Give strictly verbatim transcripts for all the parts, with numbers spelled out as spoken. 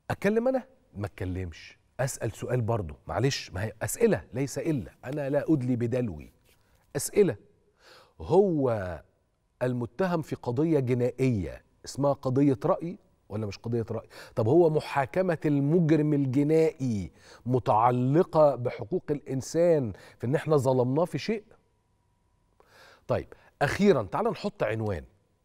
اتكلم انا ما اتكلمش، اسال سؤال برضه، معلش ما هي اسئله ليس الا، انا لا ادلي بدلوي، اسئله. هو المتهم في قضيه جنائيه اسمها قضيه راي ولا مش قضيه راي؟ طب هو محاكمه المجرم الجنائي متعلقه بحقوق الانسان في ان احنا ظلمناه في شيء؟ طيب اخيرا تعال نحط عنوان،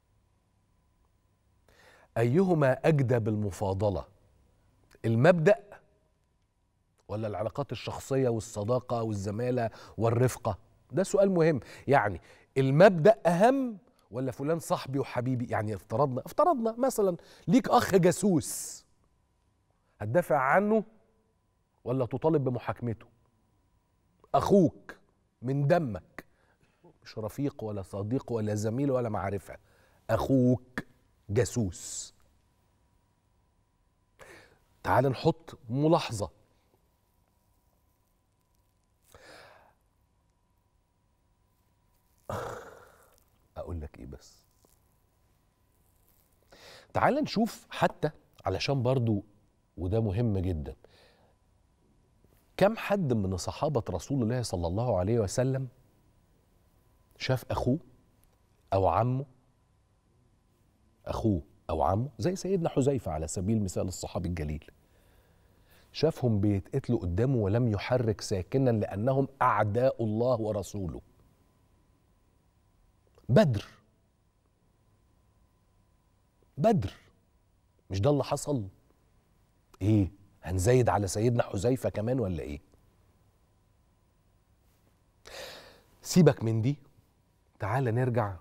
ايهما اجدى بالمفاضله؟ المبدأ ولا العلاقات الشخصية والصداقة والزمالة والرفقة؟ ده سؤال مهم. يعني المبدأ أهم ولا فلان صاحبي وحبيبي؟ يعني افترضنا افترضنا مثلا ليك أخ جاسوس، هتدافع عنه ولا تطالب بمحاكمته؟ أخوك من دمك، مش رفيق ولا صديق ولا زميل ولا معرفة، أخوك جاسوس. تعال نحط ملاحظة. أقول لك إيه بس، تعال نشوف حتى علشان برضو وده مهم جدا، كم حد من صحابة رسول الله صلى الله عليه وسلم شاف أخوه أو عمه، أخوه أو عمه، زي سيدنا حذيفة على سبيل المثال الصحابي الجليل، شافهم بيتقتلوا قدامه ولم يحرك ساكنا لأنهم أعداء الله ورسوله. بدر بدر مش ده اللي حصل؟ ايه هنزايد على سيدنا حذيفة كمان ولا ايه؟ سيبك من دي، تعال نرجع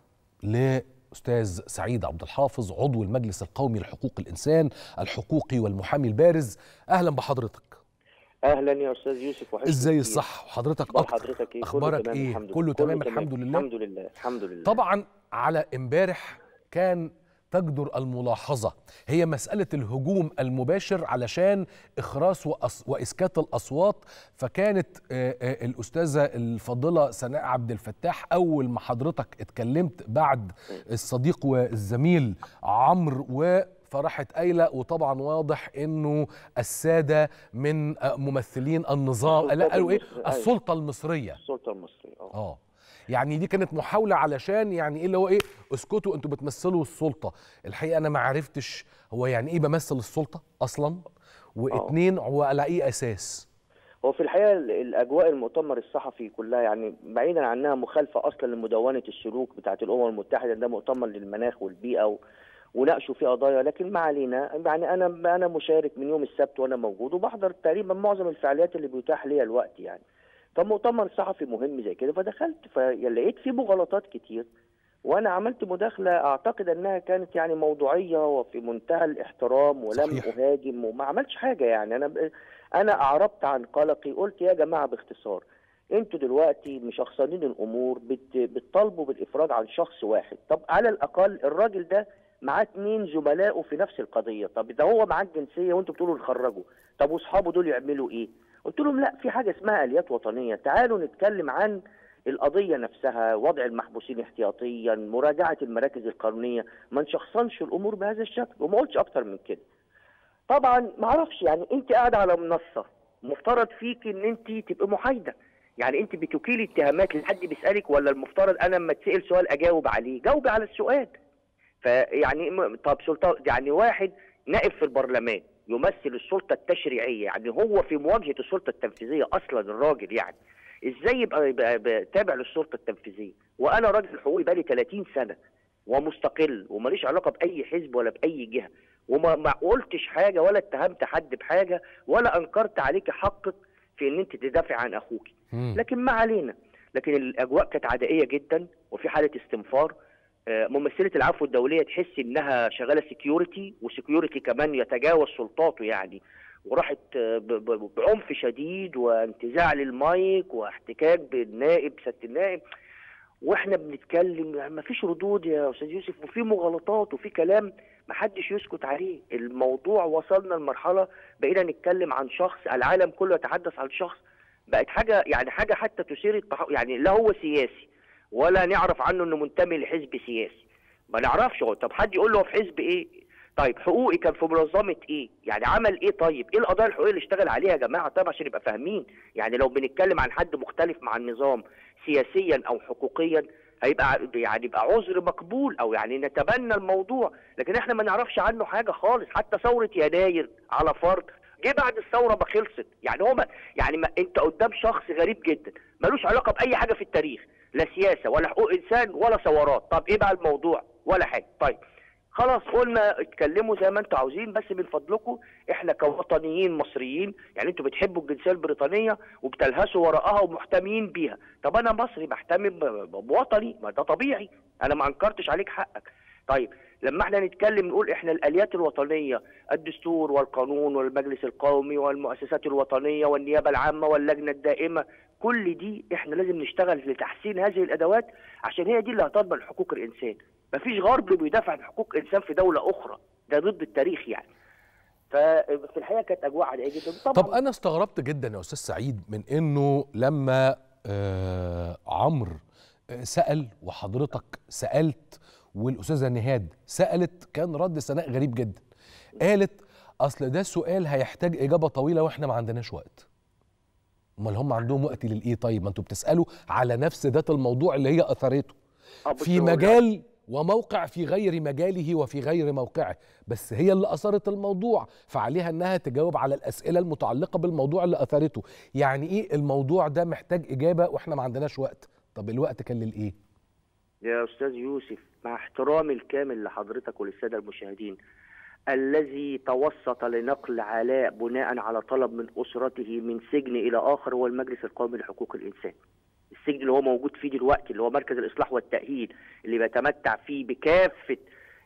لأستاذ سعيد عبد الحافظ، عضو المجلس القومي لحقوق الإنسان الحقوقي والمحامي البارز. أهلا بحضرتك. اهلا يا استاذ يوسف، وحشني. ازاي الصح وحضرتك اخبار اكتر؟ حضرتك ايه؟ اخبارك كله تمام ايه؟ الحمد لله. كله تمام تمام. الحمد لله. الحمد لله الحمد لله. طبعا على امبارح كان تجدر الملاحظة هي مسألة الهجوم المباشر علشان إخراس وأص... وإسكات الأصوات. فكانت آآ آآ الأستاذة الفاضلة سناء عبد الفتاح أول ما حضرتك اتكلمت بعد الصديق والزميل عمرو و فراحت قايله، وطبعا واضح انه الساده من ممثلين النظام لا قالوا ايه؟ السلطه المصريه. السلطه المصريه اه اه يعني دي كانت محاوله علشان يعني ايه اللي هو ايه، اسكتوا انتوا بتمثلوا السلطه. الحقيقه انا ما عرفتش هو يعني ايه بمثل السلطه اصلا، واتنين وعلى اي اساس. هو في الحقيقه الاجواء المؤتمر الصحفي كلها يعني بعيدا عنها مخالفه اصلا لمدونه السلوك بتاعه الامم المتحده، ده مؤتمر للمناخ والبيئه و... وناقشوا في قضايا، لكن ما علينا. يعني انا انا مشارك من يوم السبت وانا موجود وبحضر تقريبا معظم الفعاليات اللي بيتاح ليا الوقت يعني. فمؤتمر صحفي مهم زي كده فدخلت، فلقيت فيه مغالطات كتير، وانا عملت مداخله اعتقد انها كانت يعني موضوعيه وفي منتهى الاحترام، ولم صحيح. اهاجم وما عملتش حاجه. يعني انا انا اعربت عن قلقي، قلت يا جماعه باختصار، انتوا دلوقتي مشخصنين الامور، بتطالبوا بالافراج عن شخص واحد. طب على الاقل الراجل ده معاه اتنين زملائه في نفس القضيه، طب ده هو معاه الجنسيه وانتوا بتقولوا نخرجوا، طب واصحابه دول يعملوا ايه؟ قلت لهم لا، في حاجه اسمها اليات وطنيه، تعالوا نتكلم عن القضيه نفسها، وضع المحبوسين احتياطيا، مراجعه المراكز القانونيه، ما نشخصنش الامور بهذا الشكل. وما قلتش اكتر من كده. طبعا ما اعرفش، يعني انت قاعده على منصه مفترض فيك ان انت تبقى محايده، يعني انت بتوكيلي اتهامات لحد بيسالك، ولا المفترض انا لما اتسال سؤال اجاوب عليه؟ جاوبي على السؤال. فيعني طب سلطه، يعني واحد نائب في البرلمان يمثل السلطه التشريعيه، يعني هو في مواجهه السلطه التنفيذيه اصلا الراجل، يعني ازاي يبقى, يبقى تابع للسلطه التنفيذيه؟ وانا راجل حقوقي بقالي ثلاثين سنه ومستقل وماليش علاقه باي حزب ولا باي جهه، وما ما قلتش حاجه ولا اتهمت حد بحاجه ولا انكرت عليك حقك في ان انت تدافع عن اخوك. لكن ما علينا. لكن الاجواء كانت عدائيه جدا وفي حاله استنفار. ممثله العفو الدوليه تحس انها شغاله سكيورتي، وسكيورتي كمان يتجاوز سلطاته يعني، وراحت بعنف شديد وانتزاع للمايك واحتكاك بالنائب سياده النائب، واحنا بنتكلم ما فيش ردود يا استاذ يوسف، وفي مغالطات وفي كلام ما حدش يسكت عليه. الموضوع وصلنا لمرحله بقينا نتكلم عن شخص، العالم كله يتحدث عن شخص، بقت حاجه يعني حاجه حتى تثير التح... يعني لا هو سياسي ولا نعرف عنه انه منتمي لحزب سياسي، ما نعرفش. هو طب حد يقول له في حزب ايه؟ طيب حقوقي كان في منظمه ايه؟ يعني عمل ايه؟ طيب ايه القضايا الحقوقيه اللي اشتغل عليها يا جماعه؟ طيب عشان نبقى فاهمين، يعني لو بنتكلم عن حد مختلف مع النظام سياسيا او حقوقيا هيبقى يعني يبقى عذر مقبول، او يعني نتبنى الموضوع، لكن احنا ما نعرفش عنه حاجه خالص. حتى ثوره يناير على فرض جه بعد الثوره ما خلصت، يعني هو ما يعني ما انت قدام شخص غريب جدا ملوش علاقه باي حاجه في التاريخ، لا سياسه ولا حقوق انسان ولا ثورات. طب ايه بقى الموضوع؟ ولا حاجه. طيب خلاص قلنا اتكلموا زي ما انتوا عاوزين، بس من فضلكم احنا كوطنيين مصريين، يعني انتوا بتحبوا الجنسيه البريطانيه وبتلهسوا وراءها ومحتمين بيها، طب انا مصري بحتمي بوطني، ما ده طبيعي، انا ما انكرتش عليك حقك. طيب لما احنا نتكلم نقول احنا الاليات الوطنيه، الدستور والقانون والمجلس القومي والمؤسسات الوطنيه والنيابه العامه واللجنه الدائمه، كل دي احنا لازم نشتغل لتحسين هذه الادوات، عشان هي دي اللي هتضمن حقوق الانسان. مفيش غرب بيدافع عن حقوق انسان في دوله اخرى، ده ضد التاريخ يعني. ففي الحقيقه كانت اجواء عاديه جدا. طبعا طب انا استغربت جدا يا استاذ سعيد من انه لما آه عمرو سال وحضرتك سالت والاستاذه نهاد سالت، كان رد سناء غريب جدا. قالت اصل ده سؤال هيحتاج اجابه طويله واحنا ما عندناش وقت. امال هم عندهم وقت للايه؟ طيب ما انتوا بتسالوا على نفس ذات الموضوع اللي هي اثرته في مجال وموقع في غير مجاله وفي غير موقعه، بس هي اللي أثارت الموضوع، فعليها أنها تجاوب على الأسئلة المتعلقة بالموضوع اللي أثارته. يعني إيه الموضوع ده محتاج إجابة وإحنا ما عندناش وقت؟ طب الوقت كان للإيه؟ يا أستاذ يوسف، مع احترامي الكامل لحضرتك وللسادة المشاهدين، الذي توسط لنقل علاء بناء على طلب من أسرته من سجن إلى آخر هو المجلس القومي لحقوق الإنسان. السجن اللي هو موجود فيه دلوقتي، اللي هو مركز الإصلاح والتأهيل، اللي بيتمتع فيه بكافة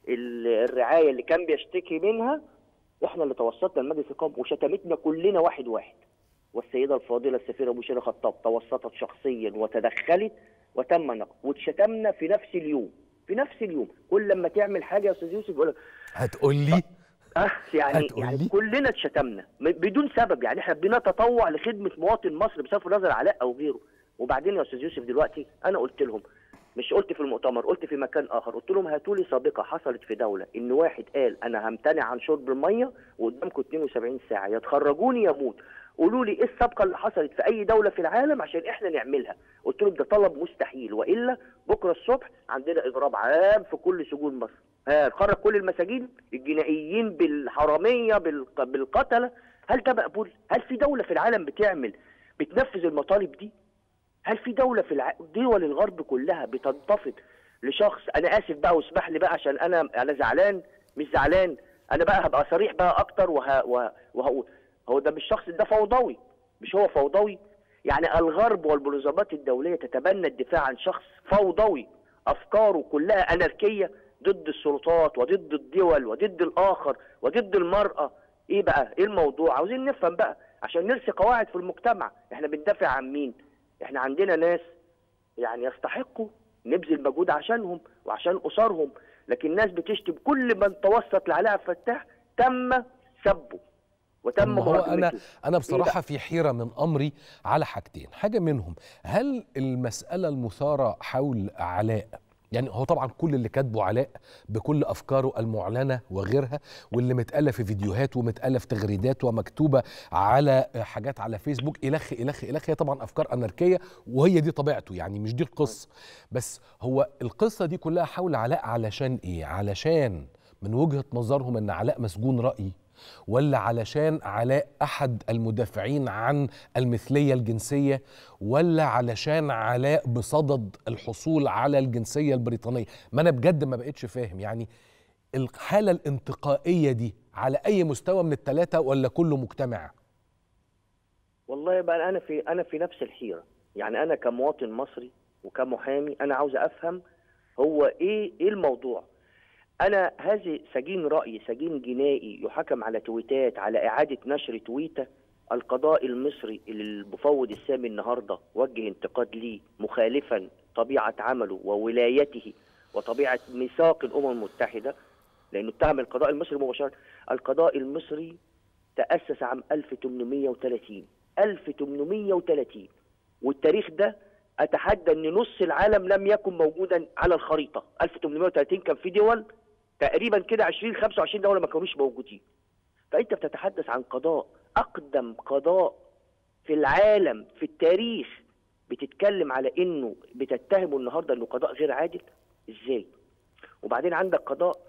الرعاية اللي كان بيشتكي منها، احنا اللي توسطنا المجلس القومي وشتمتنا كلنا واحد واحد. والسيدة الفاضلة السفيرة بشيرة خطاب توسطت شخصيا وتدخلت وتم نقل، واتشتمنا في نفس اليوم في نفس اليوم. كل لما تعمل حاجة يا أستاذ يوسف يقول لك هتقول لي اه يعني هتقول يعني لي؟ كلنا اتشتمنا بدون سبب، يعني احنا بنتطوع لخدمة مواطن مصري بصرف النظر علاء أو غيره. وبعدين يا استاذ يوسف دلوقتي انا قلت لهم، مش قلت في المؤتمر، قلت في مكان اخر، قلت لهم هاتوا لي سابقه حصلت في دوله ان واحد قال انا همتنع عن شرب الميه وقدامكم اتنين وسبعين ساعه، يا تخرجوني يا اموت. قولوا لي ايه السابقه اللي حصلت في اي دوله في العالم عشان احنا نعملها. قلت لهم ده طلب مستحيل، والا بكره الصبح عندنا اضراب عام في كل سجون مصر. ها نخرج كل المساجين، الجنائيين بالحراميه بالقتله. هل ده مقبول؟ هل في دوله في العالم بتعمل بتنفذ المطالب دي؟ هل في دولة في الع... دول الغرب كلها بتنتفض لشخص؟ أنا آسف بقى واسمح لي بقى عشان أنا أنا زعلان، مش زعلان، أنا بقى هبقى صريح بقى أكتر وه... وه... وهقول هو ده مش شخص ده فوضوي، مش هو فوضوي؟ يعني الغرب والمنظمات الدولية تتبنى الدفاع عن شخص فوضوي أفكاره كلها أناركية ضد السلطات وضد الدول وضد الآخر وضد المرأة. إيه بقى؟ إيه الموضوع؟ عاوزين نفهم بقى عشان نرسي قواعد في المجتمع. إحنا بندافع عن مين؟ احنا عندنا ناس يعني يستحقوا نبذل مجهود عشانهم وعشان اسرهم، لكن ناس بتشتم كل من توسط لعلاء عبد الفتاح تم سبه وتم هو انا انا بصراحه إيه في حيره من امري على حاجتين. حاجه منهم، هل المساله المثاره حول علاء، يعني هو طبعا كل اللي كاتبه علاء بكل افكاره المعلنه وغيرها، واللي متقاله في فيديوهات ومتقاله في تغريدات ومكتوبه على حاجات على فيسبوك الخ الخ الخ، هي طبعا افكار اناركيه وهي دي طبيعته، يعني مش دي القصه. بس هو القصه دي كلها حول علاء علشان ايه؟ علشان من وجهه نظرهم ان علاء مسجون راي، ولا علشان علاء أحد المدافعين عن المثلية الجنسية، ولا علشان علاء بصدد الحصول على الجنسية البريطانية؟ ما أنا بجد ما بقتش فاهم يعني الحالة الانتقائية دي على أي مستوى من الثلاثة، ولا كله مجتمع؟ والله بقى أنا في أنا في نفس الحيرة، يعني أنا كمواطن مصري وكمحامي أنا عاوز أفهم هو إيه إيه الموضوع. أنا هذه سجين رأي، سجين جنائي يحكم على تويتات، على إعادة نشر تويتة. القضاء المصري اللي المفوض السامي النهارده وجه انتقاد ليه مخالفا طبيعة عمله وولايته وطبيعة ميثاق الأمم المتحدة، لأنه اتهم القضاء المصري مباشرة. القضاء المصري تأسس عام ألف وثمانمائة وثلاثين ألف وثمانمائة وثلاثين، والتاريخ ده أتحدى أن نص العالم لم يكن موجودا على الخريطة. ألف وثمانمائة وثلاثين كان في دول تقريبا كده عشرين خمسة وعشرين دوله ما كانوش موجودين. فانت بتتحدث عن قضاء، اقدم قضاء في العالم في التاريخ، بتتكلم على انه بتتهمه النهارده انه قضاء غير عادل؟ ازاي؟ وبعدين عندك قضاء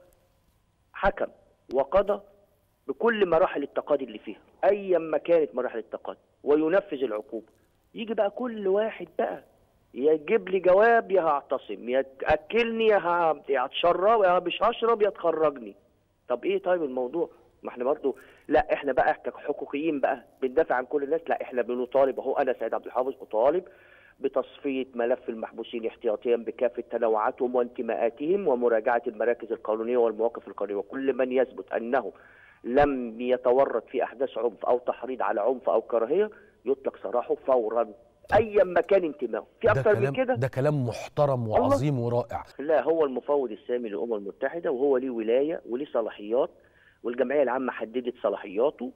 حكم وقضى بكل مراحل التقاضي اللي فيها ايا ما كانت مراحل التقاضي وينفذ العقوبه. يجي بقى كل واحد بقى يجيب لي جواب، يا هعتصم، يا تاكلني، يا هتشرب، يا مش هشرب، يا تخرجني. طب ايه طيب الموضوع؟ ما احنا برضه لا، احنا بقى كحقوقيين بقى بندافع عن كل الناس، لا احنا بنطالب اهو. انا سيد عبد الحافظ اطالب بتصفيه ملف المحبوسين احتياطيا بكافه تنوعاتهم وانتماءاتهم، ومراجعه المراكز القانونيه والمواقف القانونيه، وكل من يثبت انه لم يتورط في احداث عنف او تحريض على عنف او كراهيه يطلق سراحه فورا ايا ما كان انتمائه. في اكتر من كده؟ ده كلام محترم وعظيم ورائع. لا، هو المفوض السامي للامم المتحده، وهو ليه ولايه وليه صلاحيات، والجمعيه العامه حددت صلاحياته.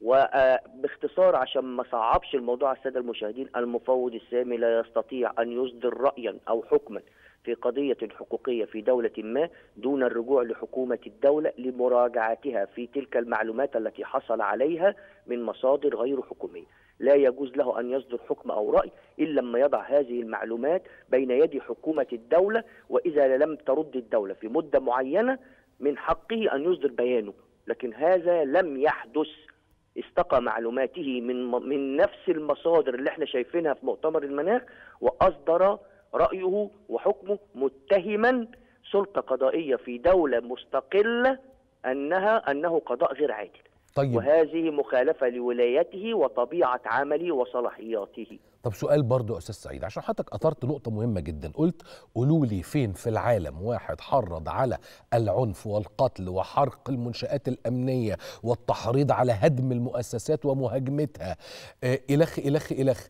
وباختصار عشان ما صعبش الموضوع على الساده المشاهدين، المفوض السامي لا يستطيع ان يصدر رايا او حكما في قضيه حقوقيه في دوله ما دون الرجوع لحكومه الدوله لمراجعتها في تلك المعلومات التي حصل عليها من مصادر غير حكوميه. لا يجوز له ان يصدر حكم او راي الا لما يضع هذه المعلومات بين يدي حكومه الدوله، واذا لم ترد الدوله في مده معينه من حقه ان يصدر بيانه. لكن هذا لم يحدث. استقى معلوماته من من نفس المصادر اللي احنا شايفينها في مؤتمر المناخ، واصدر رايه وحكمه متهما سلطه قضائيه في دوله مستقله انها انه قضاء غير عادل. طيب. وهذه مخالفه لولايته وطبيعه عمله وصلاحياته. طب سؤال برضو يا استاذ سعيد، عشان حضرتك اثرت نقطه مهمه جدا، قلت قولوا لي فين في العالم واحد حرض على العنف والقتل وحرق المنشآت الامنيه والتحريض على هدم المؤسسات ومهاجمتها آه الخ الخ الخ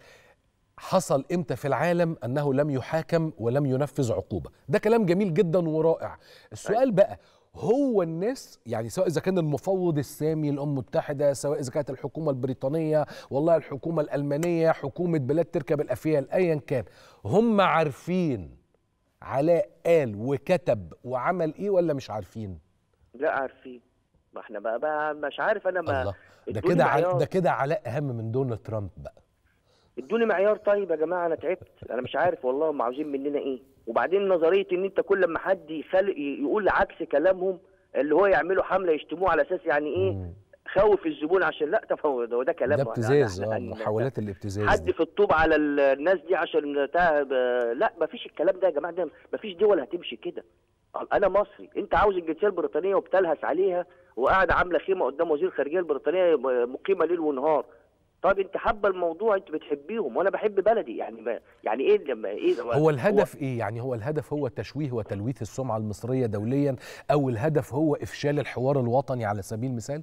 حصل امتى في العالم انه لم يحاكم ولم ينفذ عقوبه؟ ده كلام جميل جدا ورائع. السؤال بقى، هو الناس يعني سواء إذا كان المفوض السامي للأمم المتحدة، سواء إذا كانت الحكومة البريطانية، والله الحكومة الألمانية، حكومة بلاد تركب الأفيال، أيا كان، هم عارفين علاء قال وكتب وعمل إيه ولا مش عارفين؟ لا عارفين. ما احنا بقى, بقى مش عارف أنا. ما الله، ده كده عل... ده كده علاء أهم من دونالد ترامب بقى. ادوني معيار. طيب يا جماعة أنا تعبت، أنا مش عارف والله هم عاوزين مننا إيه. وبعدين نظريه ان انت كل ما حد يخلق يقول عكس كلامهم اللي هو يعملوا حمله يشتموه على اساس يعني ايه مم. خوف الزبون عشان لا تفوض. ده, ده كلام ده ابتزاز، اه محاولات الابتزاز. حد في الطوب على الناس دي عشان تعب. لا ما فيش الكلام ده يا جماعه، ده ما فيش دول هتمشي كده. انا مصري، انت عاوز الجنسيه البريطانيه وبتلهس عليها وقاعده عامله خيمه قدام وزير الخارجيه البريطانيه مقيمه ليل ونهار. طب انت حابه الموضوع، انت بتحبيهم وانا بحب بلدي، يعني ما يعني ايه لما ايه هو الهدف هو ايه؟ يعني هو الهدف هو تشويه وتلويث السمعه المصريه دوليا، او الهدف هو افشال الحوار الوطني على سبيل المثال؟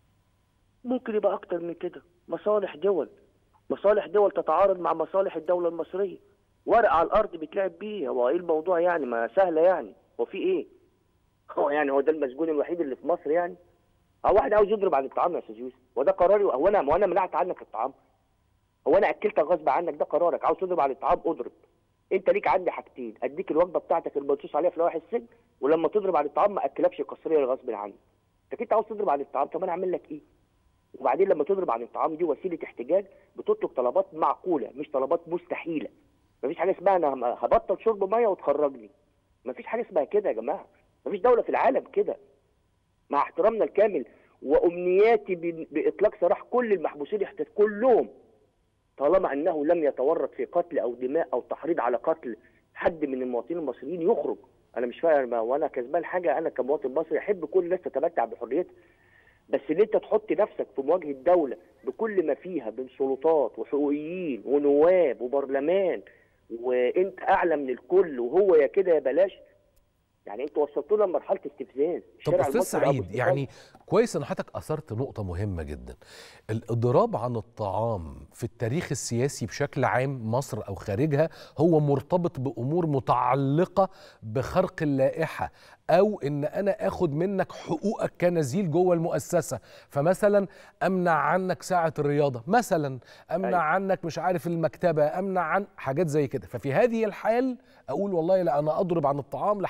ممكن يبقى اكتر من كده. مصالح دول، مصالح دول تتعارض مع مصالح الدوله المصريه. ورق على الارض بيتلعب بيه. هو ايه الموضوع يعني؟ ما سهله يعني. هو في ايه؟ هو يعني هو ده المسجون الوحيد اللي في مصر يعني؟ هو واحد عاوز يضرب عن الطعام يا استاذ يوسف، وده قراري. هو انا وانا منعت عنك الطعام؟ هو انا اكلتك غصب عنك؟ ده قرارك. عاوز تضرب عن الطعام اضرب. انت ليك عندي حاجتين، اديك الوجبه بتاعتك اللي منصوص عليها في لوائح السجن، ولما تضرب عن الطعام ما اكلكش قصريه غصب عنك. انت انت عاوز تضرب عن الطعام، طب انا اعمل لك ايه؟ وبعدين لما تضرب عن الطعام دي وسيله احتجاج، بتطلب طلبات معقوله مش طلبات مستحيله. مفيش حاجه اسمها انا هبطل شرب ميه وتخرجني. مفيش حاجه اسمها كده يا جماعه. مفيش دوله في العالم كده. مع احترامنا الكامل وامنياتي باطلاق سراح كل المحبوسين احتجاج كلهم، طالما انه لم يتورط في قتل او دماء او تحريض على قتل حد من المواطنين المصريين يخرج. انا مش فاهم وانا كسبان حاجه. انا كمواطن مصري احب كل الناس تتمتع بحريتها، بس ان انت تحط نفسك في مواجهه دوله بكل ما فيها من سلطات وحقوقيين ونواب وبرلمان، وانت اعلى من الكل وهو يا كده يا بلاش، يعني انت وصلتونا لمرحله استفزاز. طب استاذ سعيد، يعني كويس ان حضرتك اثرت نقطه مهمه جدا. الاضراب عن الطعام في التاريخ السياسي بشكل عام مصر او خارجها هو مرتبط بامور متعلقه بخرق اللائحه، او ان انا اخد منك حقوقك كنزيل جوه المؤسسه. فمثلا امنع عنك ساعه الرياضه، مثلا امنع أي. عنك مش عارف المكتبه، امنع عن حاجات زي كده. ففي هذه الحال اقول والله لا، انا اضرب عن الطعام لحد ما تدي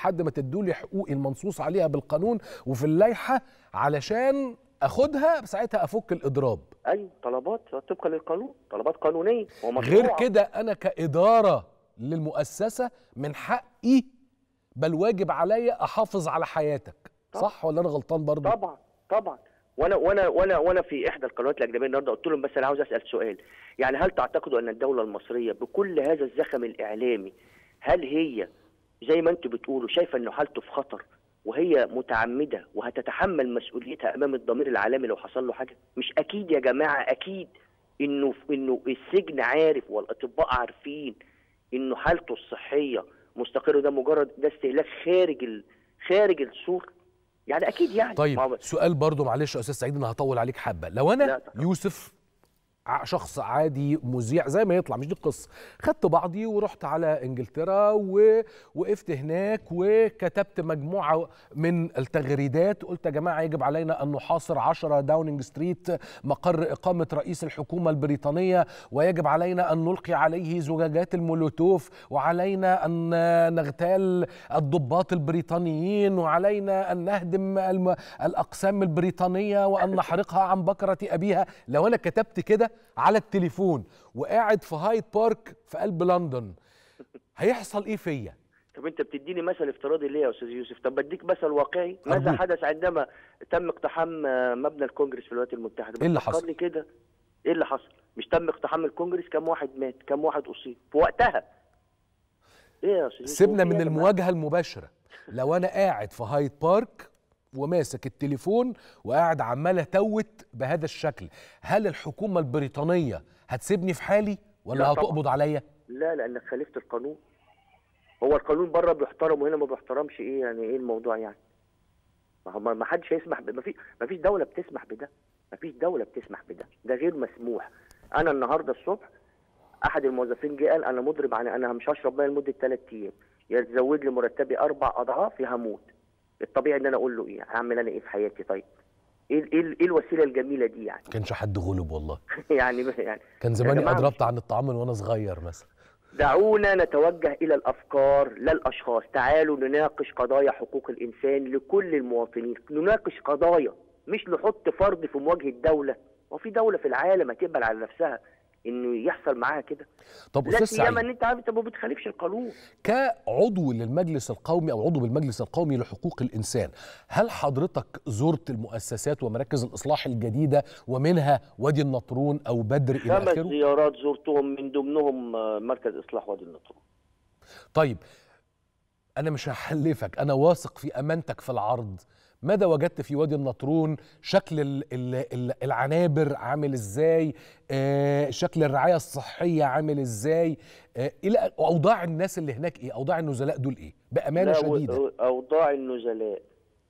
يدوا لي حقوقي المنصوص عليها بالقانون وفي اللائحه علشان اخدها ساعتها افك الاضراب. ايوه، طلبات طبقا للقانون، طلبات قانونيه ومشروعه. غير كده انا كاداره للمؤسسه من حقي بل واجب عليا احافظ على حياتك. طبعا. صح ولا انا غلطان برضه؟ طبعا طبعا. وانا وانا وانا وانا في احدى القنوات الاجنبيه النهارده قلت لهم بس انا عاوز اسال سؤال، يعني هل تعتقدوا ان الدوله المصريه بكل هذا الزخم الاعلامي هل هي زي ما انتم بتقولوا شايفه انه حالته في خطر وهي متعمده وهتتحمل مسؤوليتها امام الضمير العالمي لو حصل له حاجه؟ مش اكيد يا جماعه، اكيد انه انه السجن عارف والاطباء عارفين انه حالته الصحيه مستقره، ده مجرد ده استهلاك خارج ال... خارج السور، يعني اكيد يعني. طيب سؤال برضو معلش يا استاذ سعيد، انا هطول عليك حبه. لو انا يوسف شخص عادي مذيع زي ما يطلع، مش دي القصه، خدت بعضي ورحت على انجلترا ووقفت هناك وكتبت مجموعه من التغريدات، قلت يا جماعه يجب علينا ان نحاصر عشرة داونينج ستريت مقر اقامه رئيس الحكومه البريطانيه، ويجب علينا ان نلقي عليه زجاجات المولوتوف، وعلينا ان نغتال الضباط البريطانيين، وعلينا ان نهدم الاقسام البريطانيه وان نحرقها عن بكره ابيها. لو انا كتبت كده على التليفون وقاعد في هايد بارك في قلب لندن هيحصل ايه فيا؟ طب انت بتديني مثل افتراضي ليه يا استاذ يوسف؟ طب بديك مثل واقعي. ماذا حدث عندما تم اقتحام مبنى الكونجرس في الولايات المتحده؟ ايه اللي حصل؟ لي كده ايه اللي حصل؟ مش تم اقتحام الكونجرس؟ كم واحد مات؟ كم واحد اصيب في وقتها؟ ايه يا استاذ يوسف؟ سيبنا من المواجهه المباشره. لو انا قاعد في هايد بارك وماسك التليفون وقاعد عمال اتوت بهذا الشكل، هل الحكومه البريطانيه هتسيبني في حالي ولا هتقبض عليا؟ لا، لانك خالفت القانون. هو القانون بره بيحترم وهنا ما بيحترمش. ايه يعني ايه الموضوع يعني؟ ما هو ما حدش هيسمح ب... ما في ما فيش دوله بتسمح بده، ما فيش دوله بتسمح بده، ده غير مسموح. انا النهارده الصبح احد الموظفين جه قال انا مضرب، عن انا مش هشرب ميه لمده ثلاث ايام، يا تزود لي مرتبي اربع اضعاف يا هموت. الطبيعي ان انا اقول له ايه؟ هعمل انا ايه في حياتي؟ طيب ايه ايه ايه الوسيله الجميله دي يعني؟ ما كانش حد غلب والله. يعني يعني كان زماني اضربت عن الطعام وانا صغير مثلا. دعونا نتوجه الى الافكار لا الاشخاص. تعالوا نناقش قضايا حقوق الانسان لكل المواطنين، نناقش قضايا مش نحط فرد في مواجهه دوله. وفي دوله في العالم هتقبل على نفسها انه يحصل معاها كده؟ طب استاذ سعيد، لا ان انت عارف انت ما بتخالفش القانون. كعضو للمجلس القومي او عضو بالمجلس القومي لحقوق الانسان، هل حضرتك زرت المؤسسات ومراكز الاصلاح الجديده ومنها وادي النطرون او بدر الى اخره؟ خمس زيارات زرتهم، من ضمنهم مركز اصلاح وادي النطرون. طيب انا مش هحلفك، انا واثق في امانتك في العرض. ماذا وجدت في وادي النطرون؟ شكل ال ال العنابر عامل ازاي؟ آه شكل الرعاية الصحية عامل ازاي؟ آه الى اوضاع الناس اللي هناك ايه؟ اوضاع النزلاء دول ايه؟ بامانة شديدة. اوضاع النزلاء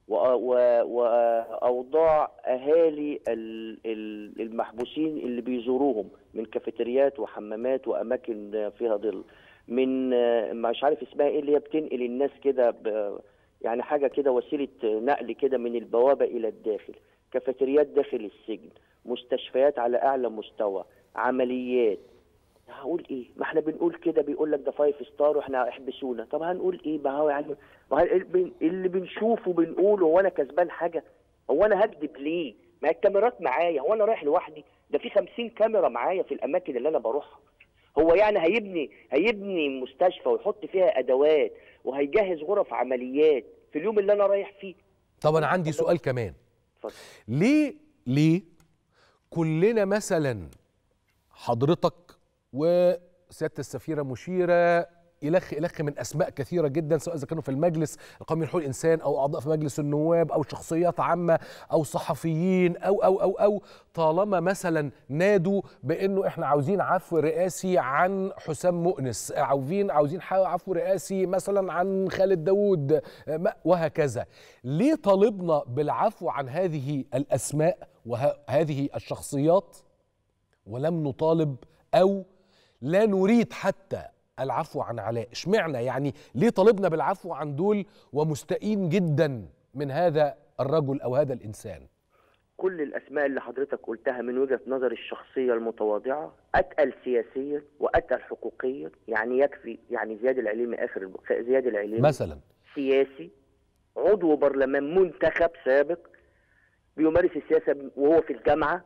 واوضاع اهالي المحبوسين اللي بيزوروهم من كافيتريات وحمامات واماكن فيها ظل، من مش عارف اسمها ايه اللي هي بتنقل الناس كده، يعني حاجة كده وسيلة نقل كده من البوابة إلى الداخل، كافيتريات داخل السجن، مستشفيات على أعلى مستوى، عمليات. هقول إيه؟ ما احنا بنقول كده، بيقول لك ده فايف ستار واحنا احبسونا. طب هنقول إيه؟ ما هو يعني اللي بنشوفه بنقوله. هو أنا كسبان حاجة؟ هو أنا هكذب ليه؟ ما الكاميرات معايا، هو أنا رايح لوحدي؟ ده في خمسين كاميرا معايا في الأماكن اللي أنا بروحها. هو يعني هيبني هيبني مستشفى ويحط فيها ادوات وهيجهز غرف عمليات في اليوم اللي انا رايح فيه؟ طب انا عندي سؤال كمان. فضل. ليه ليه كلنا مثلا حضرتك وسياده السفيره مشيره إلخ إلخ من أسماء كثيرة جدا، سواء إذا كانوا في المجلس القومي لحقوق الإنسان أو أعضاء في مجلس النواب أو شخصيات عامة أو صحفيين أو أو أو أو طالما مثلا نادوا بأنه إحنا عاوزين عفو رئاسي عن حسام مؤنس، عاوزين عاوزين عفو رئاسي مثلا عن خالد داوود وهكذا، ليه طالبنا بالعفو عن هذه الأسماء وهذه الشخصيات ولم نطالب أو لا نريد حتى العفو عن علاء؟ اشمعنى يعني؟ ليه طالبنا بالعفو عن دول ومستائين جدا من هذا الرجل او هذا الانسان؟ كل الاسماء اللي حضرتك قلتها من وجهة نظر الشخصية المتواضعة اتقل سياسيا واتقل حقوقيا. يعني يكفي يعني زياد العليمي، اخر زياد العليمي مثلا سياسي عضو برلمان منتخب سابق بيمارس السياسه وهو في الجامعه،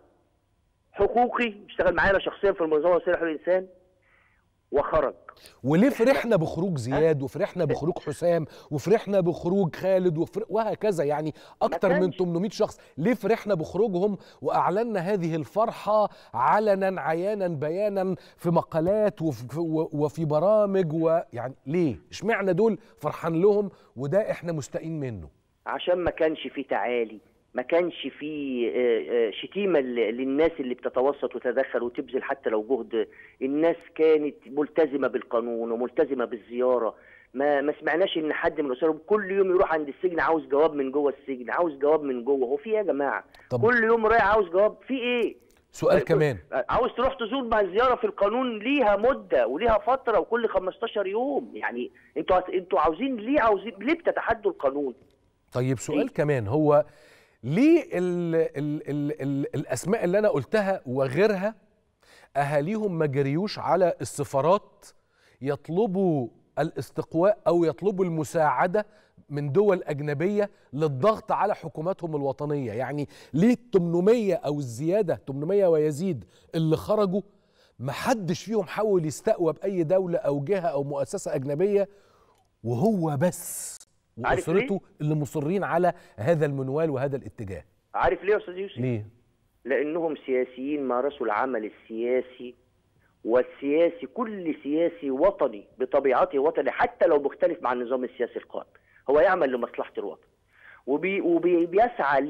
حقوقي بيشتغل معانا شخصيا في المنظمه الوطنيه لحقوق الانسان، وخرج. وليه فرحنا بخروج زياد وفرحنا بخروج حسام وفرحنا بخروج خالد وفر... وهكذا، يعني اكتر من ثمانمائة شخص، ليه فرحنا بخروجهم واعلنا هذه الفرحه علنا عيانا بيانا في مقالات وفي, وفي برامج، ويعني ليه اشمعنى دول فرحان لهم وده احنا مستائين منه؟ عشان ما كانش في تعالي، ما كانش في شتيمه للناس اللي بتتوسط وتدخل وتبذل حتى لو جهد. الناس كانت ملتزمه بالقانون وملتزمه بالزياره، ما ما سمعناش ان حد من اسرهم كل يوم يروح عند السجن عاوز جواب من جوه السجن، عاوز جواب من جوه. هو في ايه يا جماعه؟ طب كل يوم رايح عاوز جواب، في ايه؟ سؤال كمان، عاوز تروح تزور مع الزياره في القانون ليها مده وليها فتره وكل خمستاشر يوم، يعني انتوا انتوا عاوزين ليه عاوزين ليه بتتحدوا القانون؟ طيب سؤال إيه؟ كمان، هو ليه ال ال ال ال الأسماء اللي أنا قلتها وغيرها أهاليهم ما جريوش على السفارات يطلبوا الاستقواء أو يطلبوا المساعدة من دول أجنبية للضغط على حكوماتهم الوطنية؟ يعني ليه ثمانمائة أو الزيادة ثمانمائة ويزيد اللي خرجوا ما حدش فيهم حاول يستقوى بأي دولة أو جهة أو مؤسسة أجنبية، وهو بس وأسرته اللي مصرين على هذا المنوال وهذا الاتجاه؟ عارف ليه يا أستاذ يوسف؟ ليه؟ لأنهم سياسيين مارسوا العمل السياسي، والسياسي كل سياسي وطني بطبيعته وطني حتى لو مختلف مع النظام السياسي القائم، هو يعمل لمصلحة الوطن وبي وبيسعى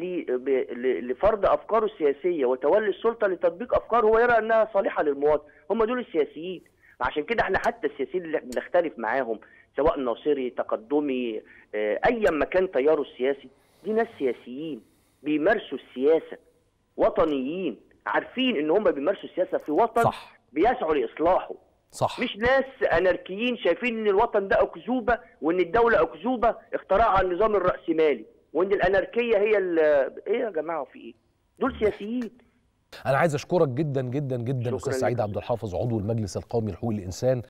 لفرض أفكاره السياسية وتولي السلطة لتطبيق أفكاره هو يرى أنها صالحة للمواطن. هم دول السياسيين. عشان كده احنا حتى السياسيين اللي بنختلف معاهم سواء ناصري تقدمي ايا ما كان تياره السياسي، دي ناس سياسيين بيمارسوا السياسه، وطنيين عارفين ان هم بيمارسوا السياسه في وطن صح. بيسعوا لاصلاحه. صح. مش ناس اناركيين شايفين ان الوطن ده اكذوبه وان الدوله اكذوبه اخترعها النظام الراسمالي وان الاناركيه هي ايه يا جماعه في ايه؟ دول سياسيين. أنا عايز أشكرك جدا جدا جدا أستاذ سعيد عبد الحافظ، عضو المجلس القومي لحقوق الإنسان،